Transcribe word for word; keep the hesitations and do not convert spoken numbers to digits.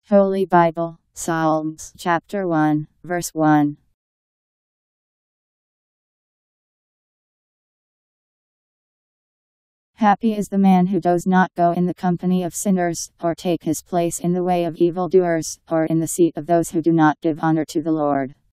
Holy Bible, Psalms, chapter one, verse one. Happy is the man who does not go in the company of sinners, or take his place in the way of evildoers, or in the seat of those who do not give honor to the Lord.